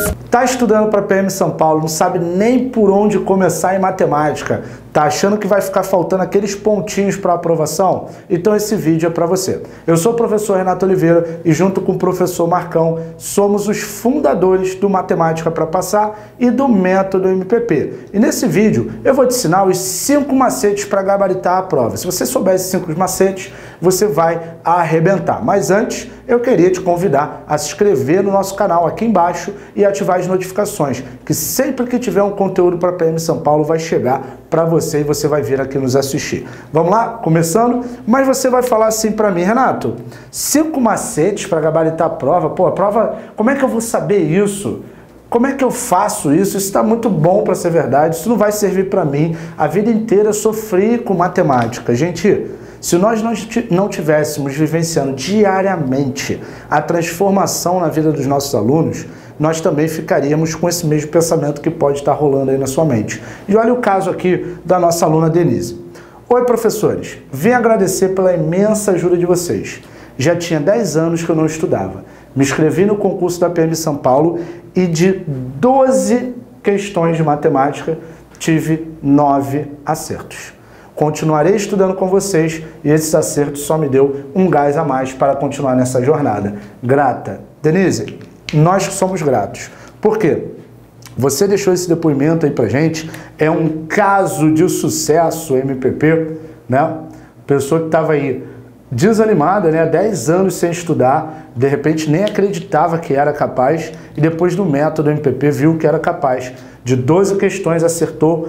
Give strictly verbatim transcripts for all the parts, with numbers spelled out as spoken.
Tá estudando para P M São Paulo, não sabe nem por onde começar em matemática, tá achando que vai ficar faltando aqueles pontinhos para aprovação? Então esse vídeo é para você. Eu sou o professor Renato Oliveira e junto com o professor Marcão somos os fundadores do Matemática para Passar e do Método M P P. E nesse vídeo eu vou te ensinar os cinco macetes para gabaritar a prova. Se você souber esses cinco macetes, você vai arrebentar. Mas antes, eu queria te convidar a se inscrever no nosso canal aqui embaixo e ativar as notificações, que sempre que tiver um conteúdo para P M São Paulo vai chegar para você e você vai vir aqui nos assistir. Vamos lá? Começando? Mas você vai falar assim para mim, Renato, cinco macetes para gabaritar a prova? Pô, a prova, como é que eu vou saber isso? Como é que eu faço isso? Isso está muito bom para ser verdade, isso não vai servir para mim. A vida inteira eu sofri com matemática. Gente, se nós não tivéssemos vivenciando diariamente a transformação na vida dos nossos alunos, nós também ficaríamos com esse mesmo pensamento que pode estar rolando aí na sua mente. E olha o caso aqui da nossa aluna Denise. Oi, professores. Vim agradecer pela imensa ajuda de vocês. Já tinha dez anos que eu não estudava. Me inscrevi no concurso da P M São Paulo e de doze questões de matemática tive nove acertos. Continuarei estudando com vocês e esses acertos só me deu um gás a mais para continuar nessa jornada. Grata. Denise, nós que somos gratos. Por quê? Você deixou esse depoimento aí pra gente, é um caso de sucesso M P P, né? Pessoa que estava aí desanimada, né? dez anos sem estudar, de repente nem acreditava que era capaz e depois do método M P P viu que era capaz. De doze questões acertou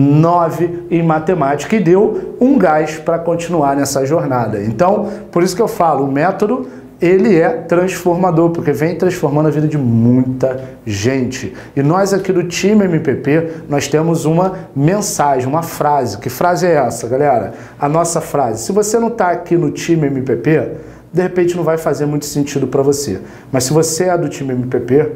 nove em matemática e deu um gás para continuar nessa jornada. Então, por isso que eu falo, o método ele é transformador, porque vem transformando a vida de muita gente. E nós aqui do time M P P, nós temos uma mensagem, uma frase. Que frase é essa, galera? A nossa frase. Se você não está aqui no time M P P, de repente não vai fazer muito sentido para você. Mas se você é do time M P P,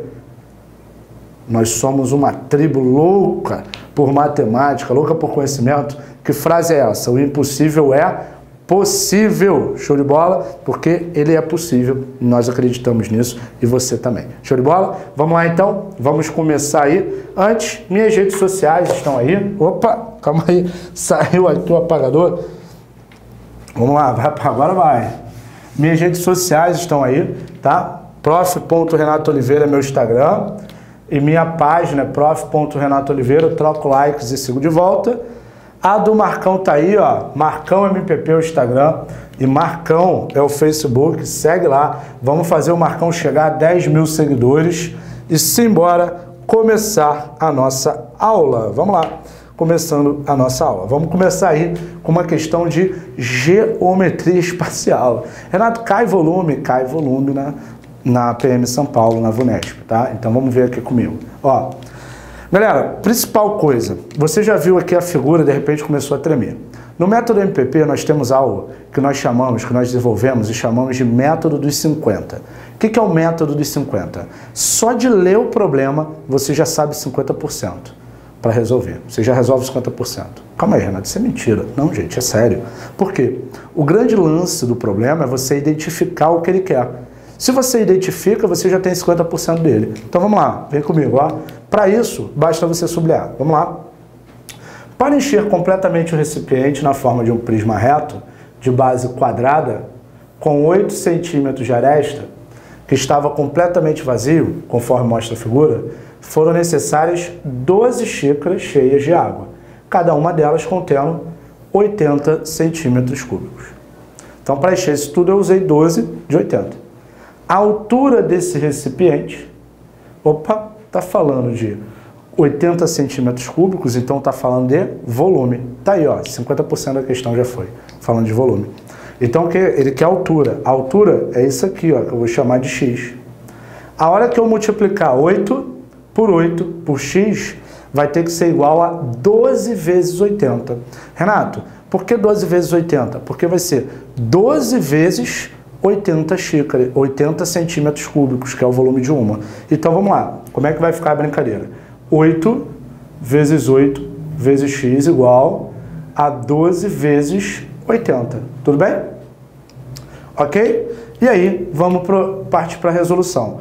nós somos uma tribo louca por matemática, louca por conhecimento. Que frase é essa? O impossível é possível. Show de bola? Porque ele é possível. Nós acreditamos nisso e você também. Show de bola? Vamos lá então? Vamos começar aí. Antes, minhas redes sociais estão aí. Opa, calma aí. Saiu aqui o apagador. Vamos lá, vai, agora vai. Minhas redes sociais estão aí, tá? prof ponto renato oliveira é meu Instagram. E minha página é prof ponto renato oliveira, eu troco likes e sigo de volta. A do Marcão tá aí, ó, Marcão M P P é o Instagram e Marcão é o Facebook, segue lá. Vamos fazer o Marcão chegar a dez mil seguidores e simbora começar a nossa aula. Vamos lá, começando a nossa aula. Vamos começar aí com uma questão de geometria espacial. Renato, cai volume? Cai volume na... na P M São Paulo, na VUNESP, tá? Então vamos ver aqui comigo. Ó, galera, principal coisa, você já viu aqui a figura, de repente começou a tremer. No método M P P nós temos algo que nós chamamos, que nós desenvolvemos e chamamos de método dos cinquenta. O que que é o método dos cinquenta? Só de ler o problema você já sabe cinquenta por cento para resolver. Você já resolve cinquenta por cento. Calma aí, Renato, isso é mentira. Não, gente, é sério. Por quê? O grande lance do problema é você identificar o que ele quer. Se você identifica, você já tem cinquenta por cento dele. Então vamos lá, vem comigo. Para isso, basta você sublinhar. Vamos lá. Para encher completamente o recipiente na forma de um prisma reto, de base quadrada, com oito centímetros de aresta, que estava completamente vazio, conforme mostra a figura, foram necessárias doze xícaras cheias de água, cada uma delas contendo oitenta centímetros cúbicos. Então, para encher isso tudo, eu usei doze de oitenta. A altura desse recipiente, opa, está falando de oitenta centímetros cúbicos, então está falando de volume. Tá aí, ó, cinquenta por cento da questão já foi, falando de volume. Então ele quer altura. A altura é isso aqui, ó, que eu vou chamar de x. A hora que eu multiplicar oito por oito por x, vai ter que ser igual a doze vezes oitenta. Renato, por que doze vezes oitenta? Porque vai ser doze vezes oitenta xícaras, oitenta centímetros cúbicos, que é o volume de uma. Então vamos lá, como é que vai ficar a brincadeira? oito vezes oito vezes x igual a doze vezes oitenta. Tudo bem? Ok? E aí, vamos pro, partir para a resolução.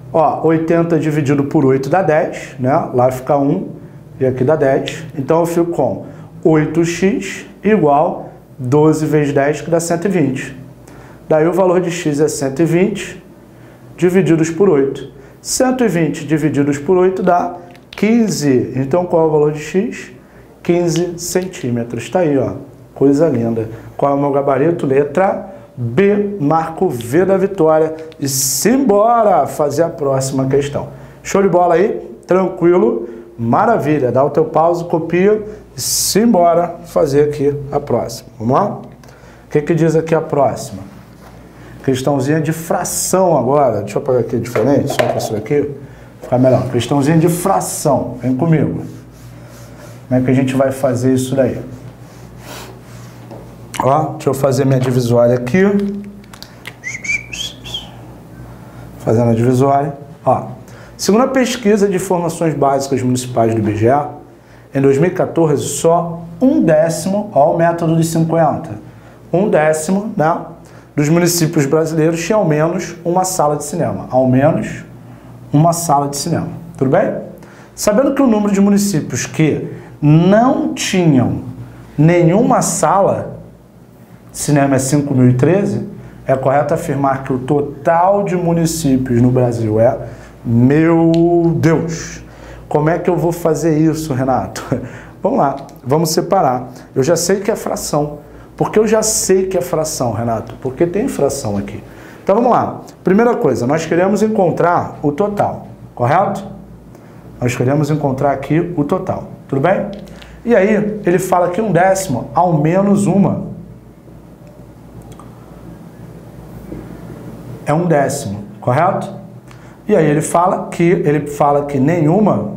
Ó, oitenta dividido por oito dá dez, né? Lá fica um e aqui dá dez. Então eu fico com oito x igual doze vezes dez, que dá cento e vinte. Daí o valor de x é cento e vinte divididos por oito. cento e vinte divididos por oito dá quinze. Então qual é o valor de x? quinze centímetros. Está aí, ó. Coisa linda. Qual é o meu gabarito? Letra B. Marco V da vitória. E simbora fazer a próxima questão. Show de bola aí? Tranquilo? Maravilha. Dá o teu pause, copia e simbora fazer aqui a próxima. Vamos lá? O que que diz aqui a próxima? Questãozinha de fração agora. Deixa eu pegar aqui diferente, só para isso aqui. Ficar melhor. Questãozinha de fração. Vem comigo. Como é que a gente vai fazer isso daí? Ó, deixa eu fazer minha divisória aqui. Fazendo a divisória. Ó, segundo a pesquisa de informações básicas municipais do I B G E, em dois mil e quatorze, só um décimo, ó, o método de cinquenta, um décimo, né, dos municípios brasileiros tinha ao menos uma sala de cinema. Ao menos uma sala de cinema. Tudo bem? Sabendo que o número de municípios que não tinham nenhuma sala de cinema é cinco mil e treze, é correto afirmar que o total de municípios no Brasil é... Meu Deus! Como é que eu vou fazer isso, Renato? Vamos lá, vamos separar. Eu já sei que é fração. Por que eu já sei que é fração, Renato? Porque tem fração aqui. Então vamos lá. Primeira coisa, nós queremos encontrar o total, correto? Nós queremos encontrar aqui o total, tudo bem? E aí, ele fala que um décimo ao menos uma é um décimo, correto? E aí ele fala que, ele fala que nenhuma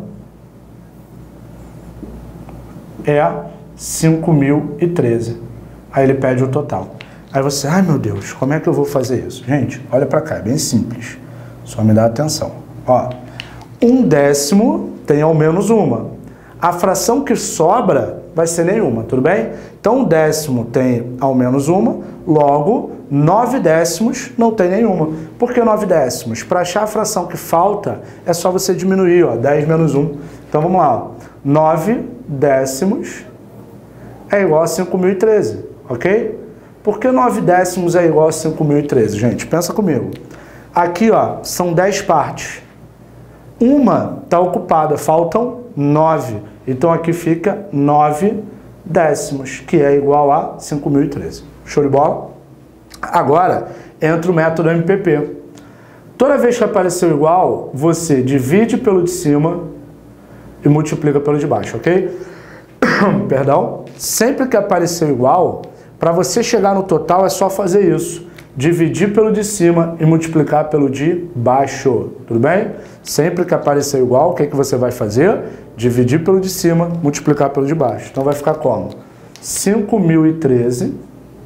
é cinco mil e treze. Aí ele pede o total. Aí você, ai meu Deus, como é que eu vou fazer isso? Gente, olha para cá, é bem simples. Só me dá atenção. Ó, um décimo tem ao menos uma. A fração que sobra vai ser nenhuma, tudo bem? Então um décimo tem ao menos uma, logo nove décimos não tem nenhuma. Por que nove décimos? Para achar a fração que falta, é só você diminuir, ó, dez menos um. Então vamos lá, ó. nove décimos é igual a cinco mil e treze, ok? Por que nove décimos é igual a cinco mil e treze, gente? Pensa comigo. Aqui, ó, são dez partes. Uma está ocupada, faltam nove. Então aqui fica nove décimos, que é igual a cinco mil e treze. Show de bola? Agora, entra o método M P P. Toda vez que apareceu igual, você divide pelo de cima e multiplica pelo de baixo, ok? Perdão. Sempre que apareceu igual, para você chegar no total é só fazer isso. Dividir pelo de cima e multiplicar pelo de baixo. Tudo bem? Sempre que aparecer igual, o que, que você vai fazer? Dividir pelo de cima, multiplicar pelo de baixo. Então vai ficar como? cinco mil e treze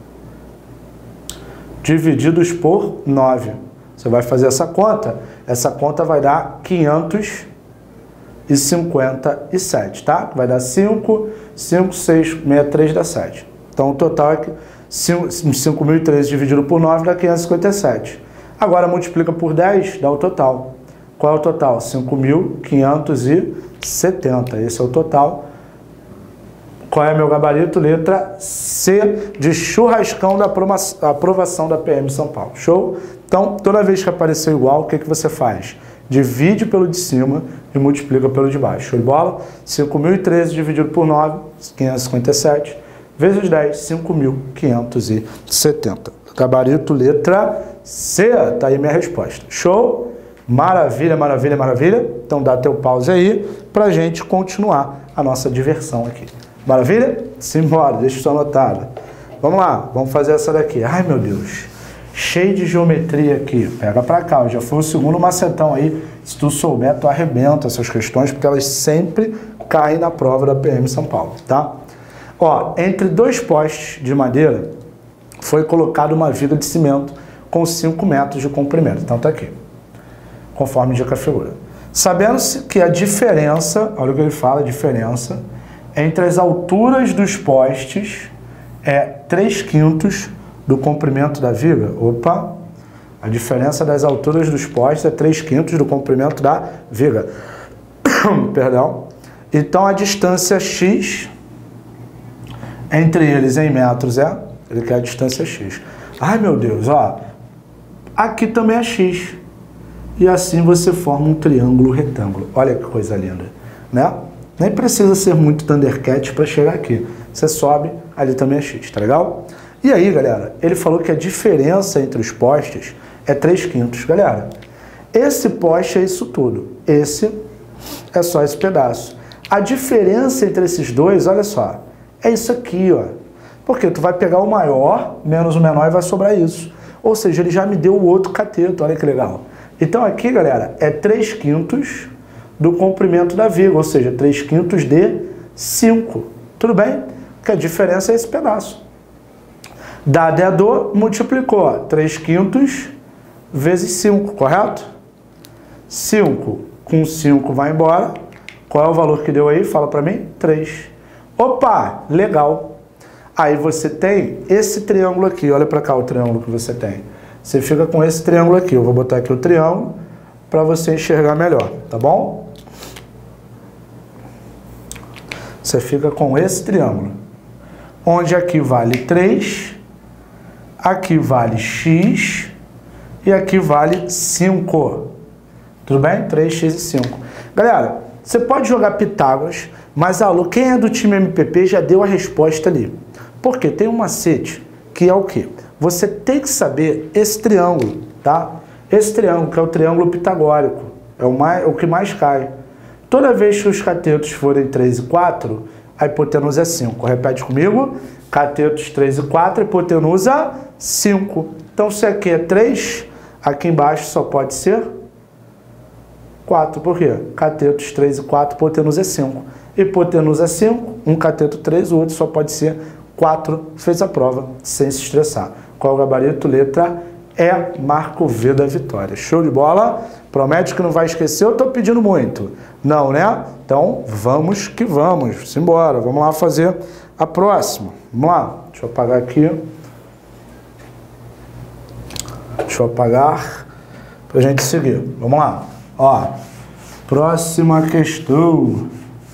divididos por nove. Você vai fazer essa conta. Essa conta vai dar quinhentos e cinquenta e sete, tá? Vai dar cinco, cinco, seis, sessenta e três dá sete. Então o total é que cinco mil e treze dividido por nove dá quinhentos e cinquenta e sete. Agora multiplica por dez, dá o total. Qual é o total? cinco mil quinhentos e setenta. Esse é o total. Qual é meu gabarito? Letra C de churrascão da aprovação da P M São Paulo. Show? Então, toda vez que aparecer igual, o que, que você faz? Divide pelo de cima e multiplica pelo de baixo. Show de bola? cinco mil e treze dividido por nove, quinhentos e cinquenta e sete. Vezes dez, cinco mil quinhentos e setenta. Gabarito letra C. Tá aí minha resposta. Show? Maravilha, maravilha, maravilha. Então dá teu pause aí pra gente continuar a nossa diversão aqui. Maravilha? Simbora, deixa isso anotado. Vamos lá, vamos fazer essa daqui. Ai meu Deus, cheio de geometria aqui. Pega pra cá, já foi o segundo macetão aí. Se tu souber, tu arrebenta essas questões, porque elas sempre caem na prova da P M São Paulo, tá? Ó, entre dois postes de madeira foi colocada uma viga de cimento com cinco metros de comprimento. Então tá aqui, conforme indica a figura. Sabendo-se que a diferença, olha o que ele fala, a diferença entre as alturas dos postes é três quintos do comprimento da viga. Opa! A diferença das alturas dos postes é três quintos do comprimento da viga. Perdão. Então, a distância x entre eles em metros é... Ele quer a distância x. Ai, meu Deus, ó. Aqui também é x. E assim você forma um triângulo retângulo. Olha que coisa linda, né? Nem precisa ser muito Thundercat para chegar aqui. Você sobe, ali também é x, tá legal? E aí, galera, ele falou que a diferença entre os postes é três quintos. Galera, esse poste é isso tudo. Esse é só esse pedaço. A diferença entre esses dois, olha só, é isso aqui, ó. Porque tu vai pegar o maior menos o menor e vai sobrar isso. Ou seja, ele já me deu o outro cateto, olha que legal. Então aqui, galera, é três quintos do comprimento da viga, ou seja, três quintos de cinco. Tudo bem? Porque a diferença é esse pedaço. Dado é do, multiplicou, ó, três quintos vezes cinco, correto? cinco com cinco vai embora. Qual é o valor que deu aí? Fala pra mim. três. Opa, legal. Aí você tem esse triângulo aqui. Olha pra cá o triângulo que você tem. Você fica com esse triângulo aqui. Eu vou botar aqui o triângulo para você enxergar melhor, tá bom? Você fica com esse triângulo. Onde aqui vale três, aqui vale x e aqui vale cinco. Tudo bem? três, x e cinco. Galera, você pode jogar Pitágoras, mas alô, quem é do time M P P já deu a resposta ali. Porque tem um macete que é o quê? Você tem que saber esse triângulo, tá? Esse triângulo, que é o triângulo pitagórico, é o, mais, é o que mais cai. Toda vez que os catetos forem três e quatro, a hipotenusa é cinco. Repete comigo. Catetos três e quatro, hipotenusa cinco. Então, se aqui é três, aqui embaixo só pode ser quatro. Por quê? Catetos três e quatro, hipotenusa é cinco. Hipotenusa é cinco, um cateto três, o outro só pode ser quatro. Fez a prova sem se estressar. Qual o gabarito? Letra E, marco V da vitória. Show de bola? Promete que não vai esquecer? Eu estou pedindo muito. Não, né? Então, vamos que vamos. Simbora. Vamos lá fazer a próxima. Vamos lá. Deixa eu apagar aqui. Deixa eu apagar para a gente seguir. Vamos lá. Ó, próxima questão.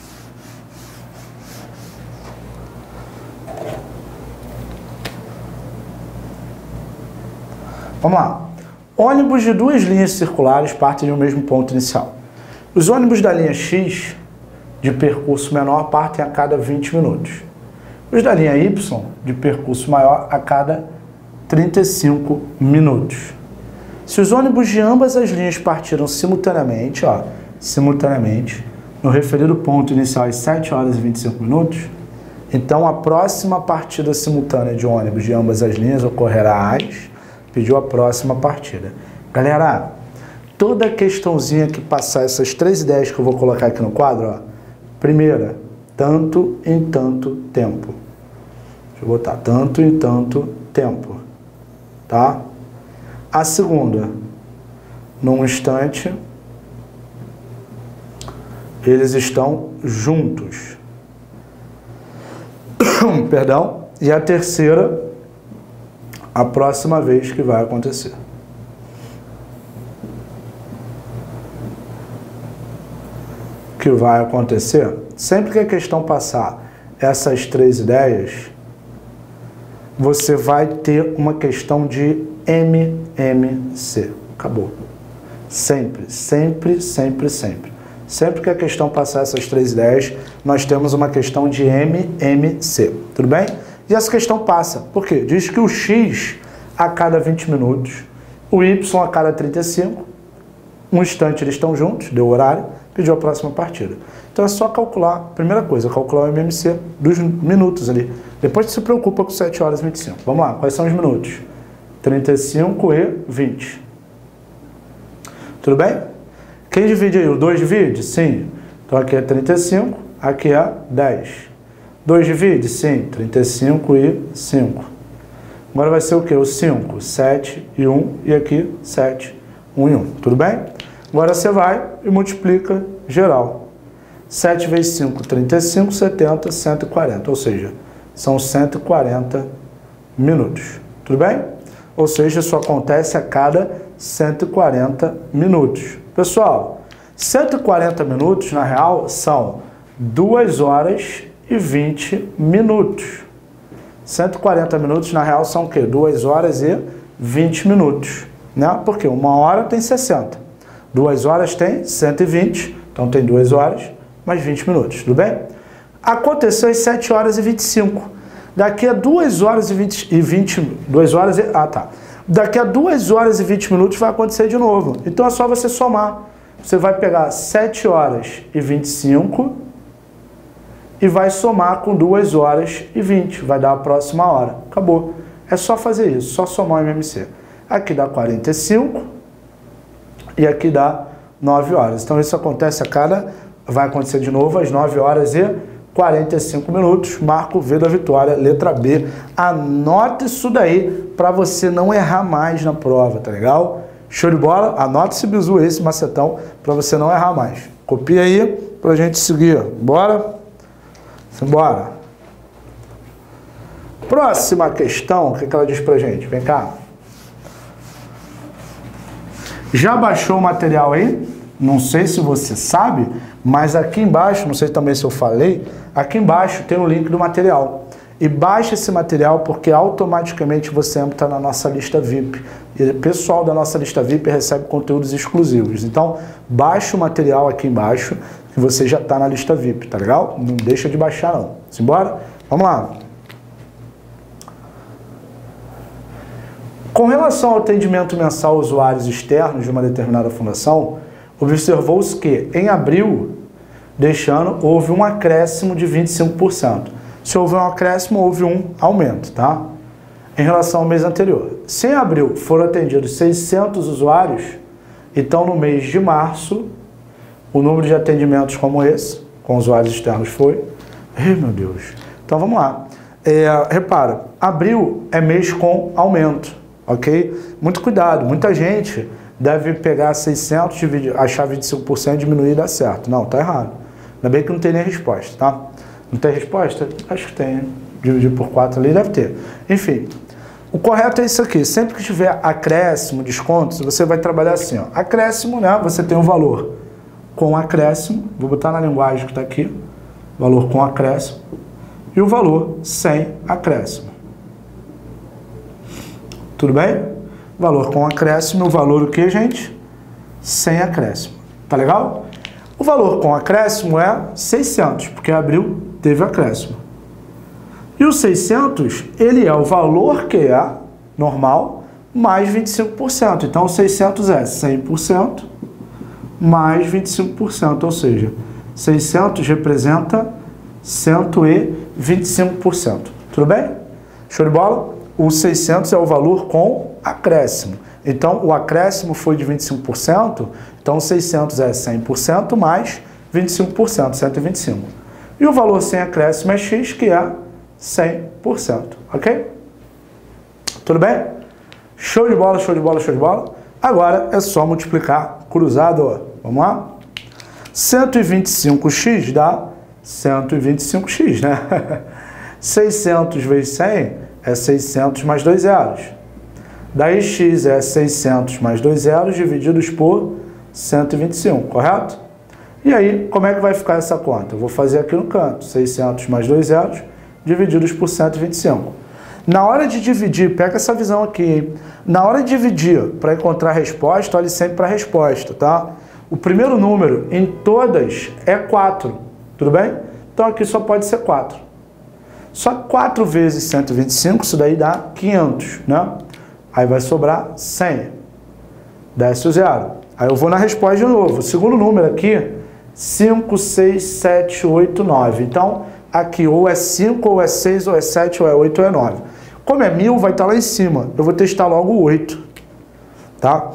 Vamos lá. Ônibus de duas linhas circulares partem de um mesmo ponto inicial. Os ônibus da linha X, de percurso menor, partem a cada vinte minutos. Os da linha Y, de percurso maior, a cada trinta e cinco minutos. Se os ônibus de ambas as linhas partiram simultaneamente, ó, simultaneamente, no referido ponto inicial às sete horas e vinte e cinco minutos, então a próxima partida simultânea de ônibus de ambas as linhas ocorrerá às... Pediu a próxima partida. Galera, toda questãozinha que passar essas três ideias que eu vou colocar aqui no quadro, ó. Primeira, tanto em tanto tempo. Deixa eu botar tanto em tanto tempo. Tá? A segunda, num instante, eles estão juntos. Perdão. E a terceira, a próxima vez que vai acontecer. Que vai acontecer, sempre que a questão passar essas três ideias, você vai ter uma questão de M M C. Acabou. Sempre, sempre, sempre, sempre. Sempre que a questão passar essas três ideias, nós temos uma questão de M M C. Tudo bem? E essa questão passa. Por quê? Diz que o X a cada vinte minutos, o Y a cada trinta e cinco, um instante eles estão juntos, deu horário, pediu a próxima partida. Então é só calcular, primeira coisa, calcular o M M C dos minutos ali. Depois você se preocupa com sete horas e vinte e cinco. Vamos lá, quais são os minutos? trinta e cinco e vinte. Tudo bem? Quem divide aí? O dois divide? Sim. Então aqui é trinta e cinco, aqui é dez. dois divide? Sim. trinta e cinco e cinco. Agora vai ser o quê? O cinco, sete e um, e aqui sete, um e um. Tudo bem? Agora você vai e multiplica geral. sete vezes cinco, trinta e cinco, setenta, cento e quarenta. Ou seja, são cento e quarenta minutos. Tudo bem? Ou seja, isso acontece a cada cento e quarenta minutos. Pessoal, cento e quarenta minutos, na real, são duas horas e vinte minutos. cento e quarenta minutos, na real, são o quê? duas horas e vinte minutos. Né? Porque uma hora tem sessenta. duas horas tem cento e vinte. Então tem duas horas mais vinte minutos. Tudo bem? Aconteceu às sete horas e vinte e cinco. Daqui a duas horas e vinte... duas horas e... Ah, tá. Daqui a duas horas e vinte minutos vai acontecer de novo. Então é só você somar. Você vai pegar sete horas e vinte e cinco e vai somar com duas horas e vinte. Vai dar a próxima hora. Acabou. É só fazer isso. Só somar o M M C. Aqui dá quarenta e cinco e aqui dá nove horas. Então isso acontece a cada... Vai acontecer de novo às nove horas e quarenta e cinco minutos. Marco V da vitória, letra B. Anota isso daí para você não errar mais na prova, tá legal? Show de bola? Anota esse bizu, esse macetão, para você não errar mais. Copia aí pra gente seguir. Bora? Simbora. Próxima questão, o que que ela diz pra gente? Vem cá. Já baixou o material aí? Não sei se você sabe, mas aqui embaixo, não sei também se eu falei, aqui embaixo tem o link do material. E baixa esse material porque automaticamente você entra na nossa lista V I P. E o pessoal da nossa lista V I P recebe conteúdos exclusivos. Então, baixa o material aqui embaixo que você já está na lista V I P, tá legal? Não deixa de baixar não. Simbora? Vamos lá. Com relação ao atendimento mensal a usuários externos de uma determinada fundação, observou-se que, em abril deste ano, houve um acréscimo de vinte e cinco por cento. Se houve um acréscimo, houve um aumento, tá? Em relação ao mês anterior. Se em abril foram atendidos seiscentos usuários, então no mês de março, o número de atendimentos como esse, com usuários externos, foi... Ai, meu Deus. Então vamos lá. É, repara, abril é mês com aumento, ok? Muito cuidado, muita gente deve pegar seiscentos, dividir, achar vinte e cinco por cento, diminuir e dar certo. Não, tá errado. Ainda bem que não tem nem resposta, tá? Não tem resposta? Acho que tem. Dividir por quatro ali deve ter. Enfim, o correto é isso aqui. Sempre que tiver acréscimo, descontos, você vai trabalhar assim, ó. Acréscimo, né? Você tem um valor com acréscimo. Vou botar na linguagem que está aqui. Valor com acréscimo. E o valor sem acréscimo. Tudo bem? Valor com acréscimo, o valor o que, gente? Sem acréscimo. Tá legal? O valor com acréscimo é seiscentos, porque abril teve acréscimo. E o seiscentos, ele é o valor que é normal, mais vinte e cinco por cento. Então, o seiscentos é cem por cento mais vinte e cinco por cento, ou seja, seiscentos representa cento e vinte e cinco por cento. Tudo bem? Show de bola? O seiscentos é o valor com acréscimo. Então, o acréscimo foi de vinte e cinco por cento, então seiscentos é cem por cento mais vinte e cinco por cento, cento e vinte e cinco por cento. E o valor sem acréscimo é X, que é cem por cento, ok? Tudo bem? Show de bola, show de bola, show de bola. Agora é só multiplicar cruzado. Vamos lá? cento e vinte e cinco x dá cento e vinte e cinco x, né? seiscentos vezes cem é seiscentos mais dois zeros. Daí x é seiscentos mais dois zeros divididos por cento e vinte e cinco, correto? E aí, como é que vai ficar essa conta? Eu vou fazer aqui no canto, seiscentos mais dois zeros divididos por cento e vinte e cinco. Na hora de dividir, pega essa visão aqui, hein? Na hora de dividir, para encontrar a resposta, olhe sempre para a resposta, tá? O primeiro número em todas é quatro, tudo bem? Então aqui só pode ser quatro. Só quatro vezes cento e vinte e cinco, isso daí dá quinhentos, né? Aí vai sobrar cem. Desce o zero. Aí eu vou na resposta de novo. O segundo número aqui, cinco, seis, sete, oito, nove. Então, aqui ou é cinco, ou é seis, ou é sete, ou é oito, ou é nove. Como é mil, vai estar lá em cima. Eu vou testar logo o oito. Tá?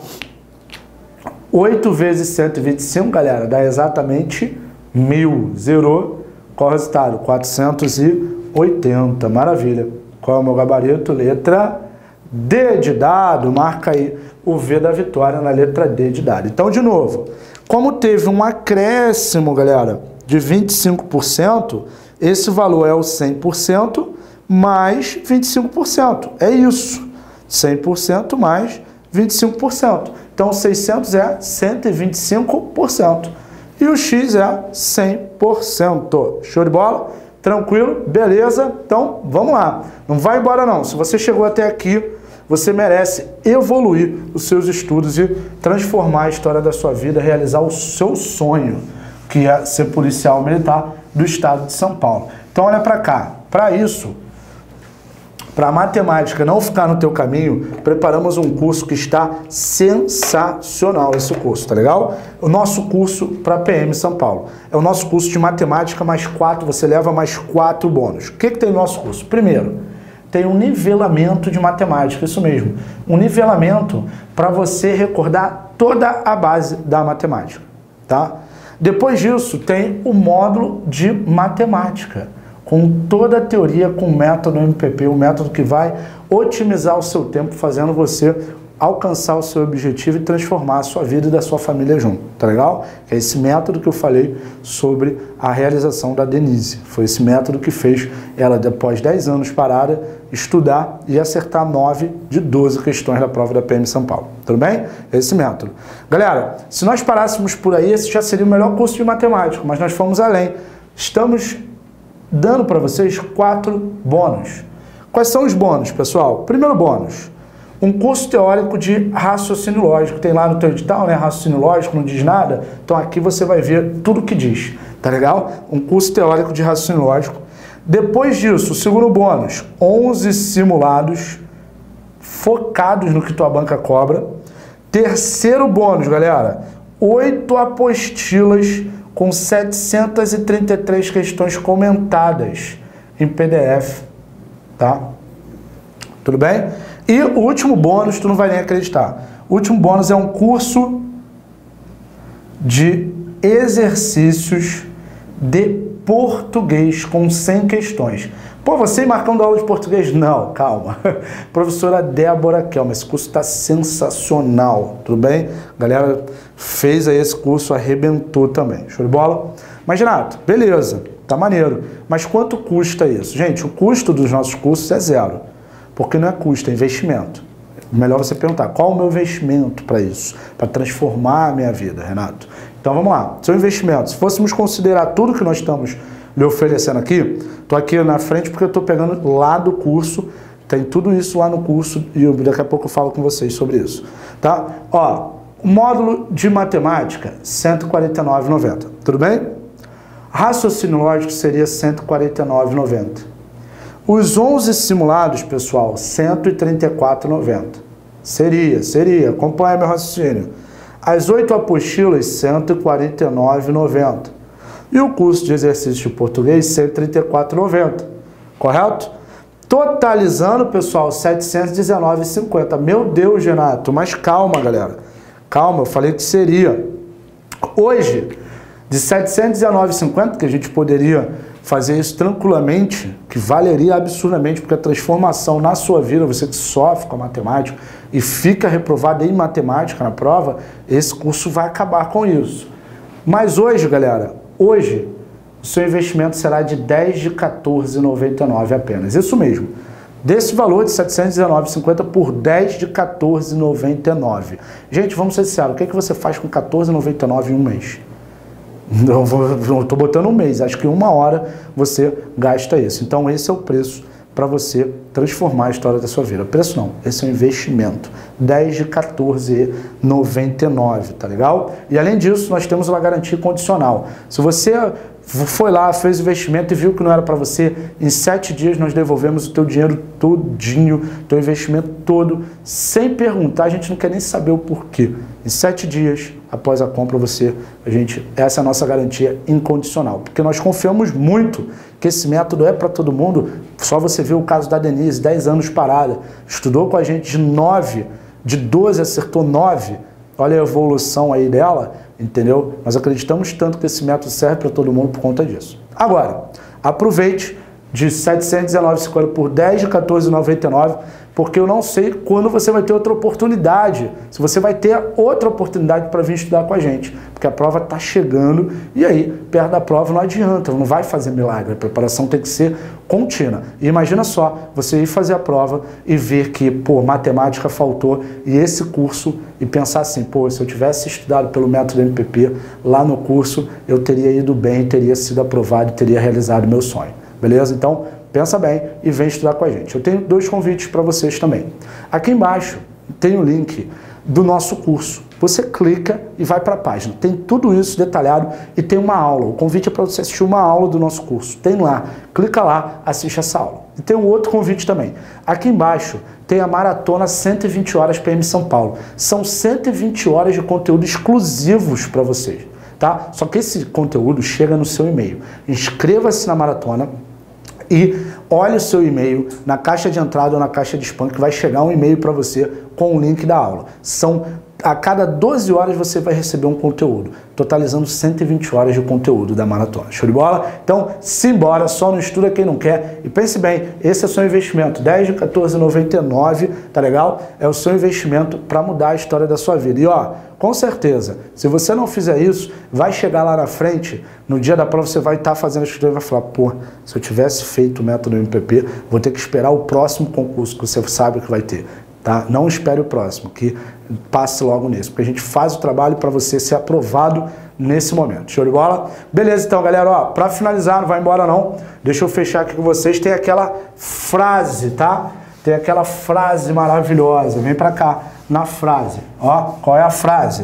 oito vezes cento e vinte e cinco, galera, dá exatamente mil. Zerou. Qual é o resultado? quatrocentos e oitenta. Maravilha. Qual é o meu gabarito? Letra D de dado. Marca aí o V da vitória na letra D de dado. Então, de novo, como teve um acréscimo, galera, de vinte e cinco por cento, esse valor é o cem por cento mais vinte e cinco por cento. É isso. cem por cento mais vinte e cinco por cento. Então, seiscentos é cento e vinte e cinco por cento. E o x é cem por cento. Show de bola? Tranquilo? Beleza? Então, vamos lá. Não vai embora não. Se você chegou até aqui, você merece evoluir os seus estudos e transformar a história da sua vida, realizar o seu sonho, que é ser policial militar do estado de São Paulo. Então, olha para cá. Para isso, para a matemática não ficar no teu caminho, preparamos um curso que está sensacional, esse curso, tá legal? O nosso curso para P M São Paulo. É o nosso curso de matemática mais quatro, você leva mais quatro bônus. O que, que tem no nosso curso? Primeiro, tem um nivelamento de matemática, isso mesmo. Um nivelamento para você recordar toda a base da matemática, tá? Depois disso, tem o módulo de matemática, com toda a teoria, com o método M P P, o método que vai otimizar o seu tempo, fazendo você alcançar o seu objetivo e transformar a sua vida e da sua família junto, tá legal? É esse método que eu falei sobre a realização da Denise. Foi esse método que fez ela, depois de dez anos parada, estudar e acertar nove de doze questões da prova da P M São Paulo. Tudo bem? Esse método. Galera, se nós parássemos por aí, esse já seria o melhor curso de matemática, mas nós fomos além. Estamos dando para vocês quatro bônus. Quais são os bônus, pessoal? Primeiro bônus, um curso teórico de raciocínio lógico. Tem lá no teu edital, né? Raciocínio lógico, não diz nada. Então aqui você vai ver tudo que diz, tá legal? Um curso teórico de raciocínio lógico. Depois disso, o segundo bônus, onze simulados focados no que tua banca cobra. Terceiro bônus, galera, oito apostilas com setecentas e trinta e três questões comentadas em P D F, tá? Tudo bem? E o último bônus, tu não vai nem acreditar. O último bônus é um curso de exercícios de português com cem questões. Pô, você marcando aula de português? Não, calma. Professora Débora Kelma, esse curso está sensacional, tudo bem? A galera fez aí esse curso, arrebentou também. Show de bola? Mas, Renato, beleza, tá maneiro. Mas quanto custa isso? Gente, o custo dos nossos cursos é zero. Porque não é custo, é investimento. Melhor você perguntar, qual é o meu investimento para isso? Para transformar a minha vida, Renato? Então vamos lá, seu investimento. Se fôssemos considerar tudo que nós estamos lhe oferecendo aqui, estou aqui na frente porque eu estou pegando lá do curso, tem tudo isso lá no curso e eu, daqui a pouco eu falo com vocês sobre isso. Tá? Ó, o módulo de matemática, cento e quarenta e nove reais e noventa centavos, tudo bem? Raciocínio lógico seria cento e quarenta e nove reais e noventa centavos. Os onze simulados, pessoal, cento e trinta e quatro reais e noventa centavos. Seria, seria, acompanha meu raciocínio. As oito apostilas, cento e quarenta e nove reais e noventa centavos. E o curso de exercício de português, cento e trinta e quatro reais e noventa centavos. Correto? Totalizando, pessoal, setecentos e dezenove reais e cinquenta centavos. Meu Deus, Renato, mas calma, galera. Calma, eu falei que seria. Hoje, de setecentos e dezenove reais e cinquenta centavos, que a gente poderia fazer isso tranquilamente, que valeria absurdamente, porque a transformação na sua vida, você que sofre com a matemática e fica reprovado em matemática na prova, esse curso vai acabar com isso. Mas hoje, galera, hoje, o seu investimento será de dez de quatorze reais e noventa e nove centavos apenas. Isso mesmo. Desse valor de setecentos e dezenove reais e cinquenta centavos por dez de quatorze reais e noventa e nove centavos. Gente, vamos ser sinceros, o que é que você faz com quatorze reais e noventa e nove centavos em um mês? Eu estou botando um mês, acho que uma hora você gasta isso. Então esse é o preço para você transformar a história da sua vida. Preço não, esse é um investimento. dez de quatorze reais e noventa e nove centavos, tá legal? E além disso, nós temos uma garantia condicional. Se você foi lá, fez o investimento e viu que não era para você, em sete dias nós devolvemos o teu dinheiro todinho, teu investimento todo, sem perguntar, a gente não quer nem saber o porquê. Em sete dias, após a compra, você, a gente, essa é a nossa garantia incondicional, porque nós confiamos muito que esse método é para todo mundo. Só você viu o caso da Denise, dez anos parada, estudou com a gente de nove, de doze acertou nove, olha a evolução aí dela, entendeu? Nós acreditamos tanto que esse método serve para todo mundo por conta disso. Agora, aproveite de setecentos e dezenove reais e cinquenta por dez de quatorze reais e noventa e nove centavos, porque eu não sei quando você vai ter outra oportunidade, se você vai ter outra oportunidade para vir estudar com a gente, porque a prova está chegando e aí, perto da prova não adianta, não vai fazer milagre, a preparação tem que ser contínua. E imagina só, você ir fazer a prova e ver que, pô, matemática faltou e esse curso, e pensar assim, pô, se eu tivesse estudado pelo método M P P lá no curso, eu teria ido bem, teria sido aprovado e teria realizado meu sonho. Beleza? Então, pensa bem e vem estudar com a gente. Eu tenho dois convites para vocês também. Aqui embaixo tem o link do nosso curso. Você clica e vai para a página. Tem tudo isso detalhado e tem uma aula. O convite é para você assistir uma aula do nosso curso. Tem lá. Clica lá, assiste essa aula. E tem um outro convite também. Aqui embaixo tem a Maratona cento e vinte horas P M São Paulo. São cento e vinte horas de conteúdo exclusivos para vocês. Tá? Só que esse conteúdo chega no seu e-mail. Inscreva-se na Maratona e olhe o seu e-mail na caixa de entrada ou na caixa de spam, que vai chegar um e-mail para você com o link da aula. São, a cada doze horas você vai receber um conteúdo, totalizando cento e vinte horas de conteúdo da maratona. Show de bola? Então, simbora, só não estuda quem não quer. E pense bem, esse é o seu investimento, dez de quatorze reais e noventa e nove centavos, tá legal? É o seu investimento para mudar a história da sua vida. E ó, com certeza, se você não fizer isso, vai chegar lá na frente, no dia da prova você vai estar fazendo a escritura e vai falar, pô, se eu tivesse feito o método M P P, vou ter que esperar o próximo concurso que você sabe que vai ter. Tá? Não espere o próximo, que passe logo nesse, porque a gente faz o trabalho para você ser aprovado nesse momento. Show de bola? Beleza, então, galera, ó, para finalizar, não vai embora não, deixa eu fechar aqui com vocês, tem aquela frase, tá? Tem aquela frase maravilhosa, vem para cá, na frase, ó, qual é a frase?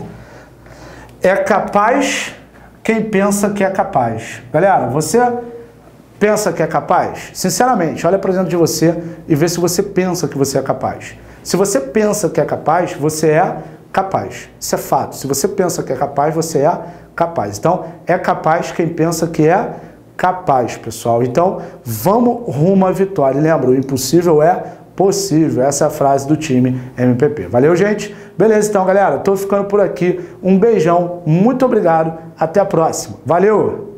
É capaz quem pensa que é capaz. Galera, você pensa que é capaz? Sinceramente, olha para dentro de você e vê se você pensa que você é capaz. Se você pensa que é capaz, você é capaz. Isso é fato. Se você pensa que é capaz, você é capaz. Então, é capaz quem pensa que é capaz, pessoal. Então, vamos rumo à vitória. E lembra, o impossível é possível. Essa é a frase do time M P P. Valeu, gente? Beleza, então, galera. Tô ficando por aqui. Um beijão. Muito obrigado. Até a próxima. Valeu!